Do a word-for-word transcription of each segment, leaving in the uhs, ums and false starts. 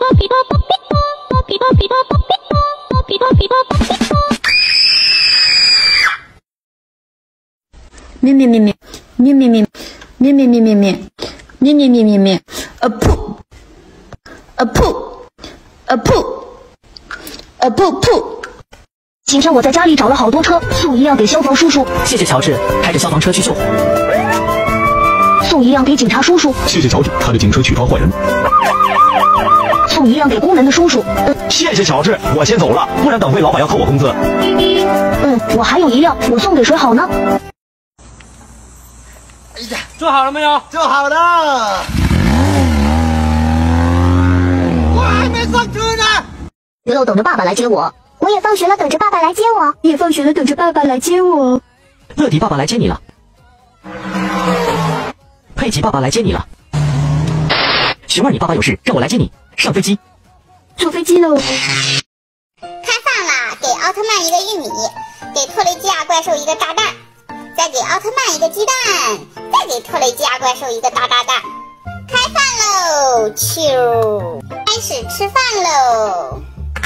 咩咩咩咩咩咩咩咩咩咩咩咩咩咩咩咩咩啊噗啊噗啊噗啊噗噗！ 今天我在家里找了好多车，送一辆给消防叔叔。 谢谢乔治，开着消防车去救火。 送一辆给警察叔叔。 谢谢乔治，开着警车去抓坏人。 送一辆给工人的叔叔。 谢谢乔治，我先走了，不然等会老板要扣我工资。 嗯，我还有一辆，我送给谁好呢？ 哎呀，做好了没有？ 做好了。 我还没上车呢。 刘豆等着爸爸来接我。 我也放学了，等着爸爸来接我。 也放学了，等着爸爸来接我。 乐迪爸爸来接你了。佩奇爸爸来接你了。熊儿，你爸爸有事，让我来接你。上飞机。 坐飞机喽。 开饭啦！给奥特曼一个玉米，给特雷基亚怪兽一个炸弹，再给奥特曼一个鸡蛋，再给特雷基亚怪兽一个大炸弹。开饭喽！啾，开始吃饭喽！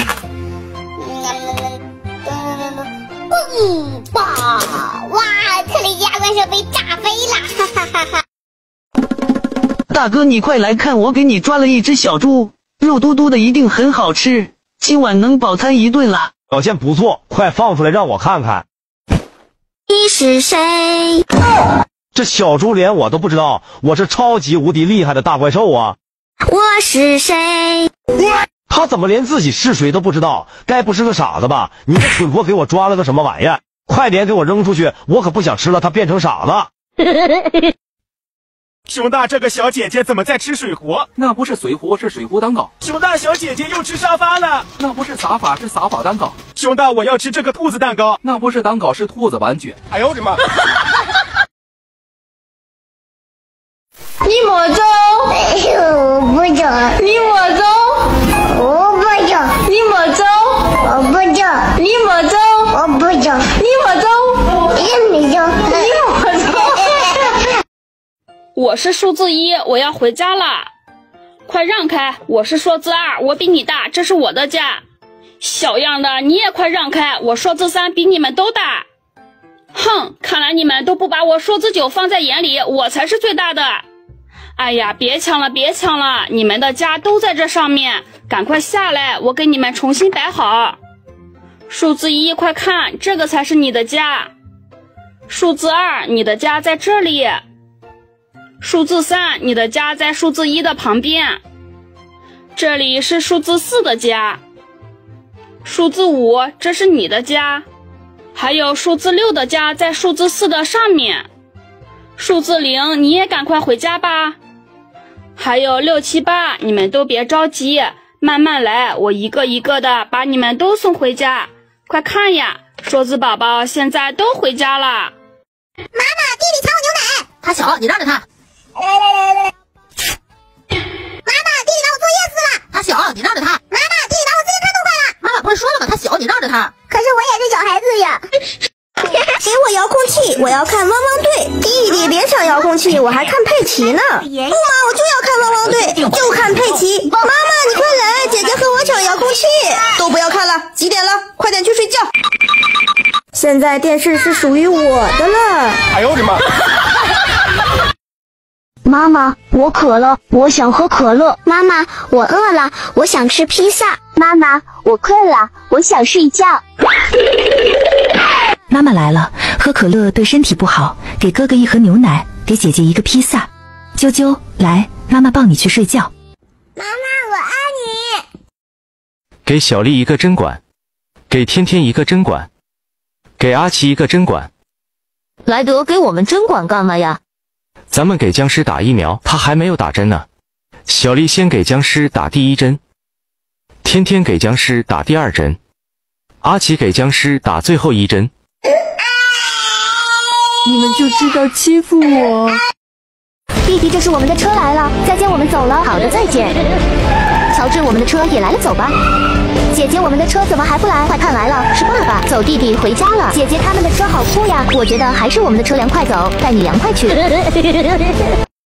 嗯吧！哇，特雷基亚怪兽被炸飞了，哈哈哈哈！ 大哥，你快来看，我给你抓了一只小猪，肉嘟嘟的，一定很好吃，今晚能饱餐一顿了。 表现不错，快放出来让我看看。 你是谁？ 这小猪连我都不知道，我是超级无敌厉害的大怪兽啊！ 我是谁？ 他怎么连自己是谁都不知道？该不是个傻子吧？你这蠢货给我抓了个什么玩意儿？快点给我扔出去！我可不想吃了它变成傻子。 熊大，这个小姐姐怎么在吃水壶？ 那不是水壶，是水壶蛋糕。 熊大，小姐姐又吃沙发了。 那不是撒法，是撒法蛋糕。 熊大，我要吃这个兔子蛋糕。 那不是蛋糕，是兔子玩具。 哎呦我的妈！ 你莫走！ 我不走。 你莫走！ 我不走。 你莫走！ 我不走。 你莫走！ 我不走。 你莫走！ 你没走。 你莫走！ 我是数字一，我要回家啦！快让开！我是数字二，我比你大，这是我的家。小样的，你也快让开！我数字三比你们都大。哼，看来你们都不把我数字九放在眼里，我才是最大的。哎呀，别抢了，别抢了！你们的家都在这上面，赶快下来，我给你们重新摆好。数字一，快看，这个才是你的家。数字二，你的家在这里。数字三，你的家在数字一的旁边。这里是数字四的家。数字五，这是你的家。还有数字六的家在数字四的上面。数字零，你也赶快回家吧。还有六七八，你们都别着急，慢慢来，我一个一个的把你们都送回家。快看呀，数字宝宝现在都回家了。妈妈，弟弟抢我牛奶。 他小，你让着他。 来来来来来。妈妈，弟弟把我作业撕了。 他小，你让着他。 妈妈，弟弟把我自行车弄坏了。 妈妈不是说了吗？他小，你让着他。 可是我也是小孩子呀。给我遥控器，我要看汪汪队。弟弟别抢遥控器，我还看佩奇呢。不嘛，我就要看汪汪队，就看佩奇。妈妈，你快来，姐姐和我抢遥控器。 都不要看了，几点了？快点去睡觉。现在电视是属于我的了。 哎呦我的妈！ 妈妈，我渴了，我想喝可乐。 妈妈，我饿了，我想吃披萨。 妈妈，我困了，我想睡觉。 妈妈来了，喝可乐对身体不好，给哥哥一盒牛奶，给姐姐一个披萨。啾啾，来，妈妈抱你去睡觉。 妈妈，我爱你。 给小丽一个针管，给天天一个针管，给阿奇一个针管。 莱德，给我们针管干嘛呀？ 咱们给僵尸打疫苗，他还没有打针呢。小丽先给僵尸打第一针，天天给僵尸打第二针，阿奇给僵尸打最后一针。 你们就知道欺负我。弟弟，这是我们的车来了，再见，我们走了。好的，再见。乔治，我们的车也来了，走吧。姐姐，我们的车怎么还不来？快看来了，是爸爸。走，弟弟，回家了。姐姐，他们的车好酷呀，我觉得还是我们的车凉快走，带你凉快去。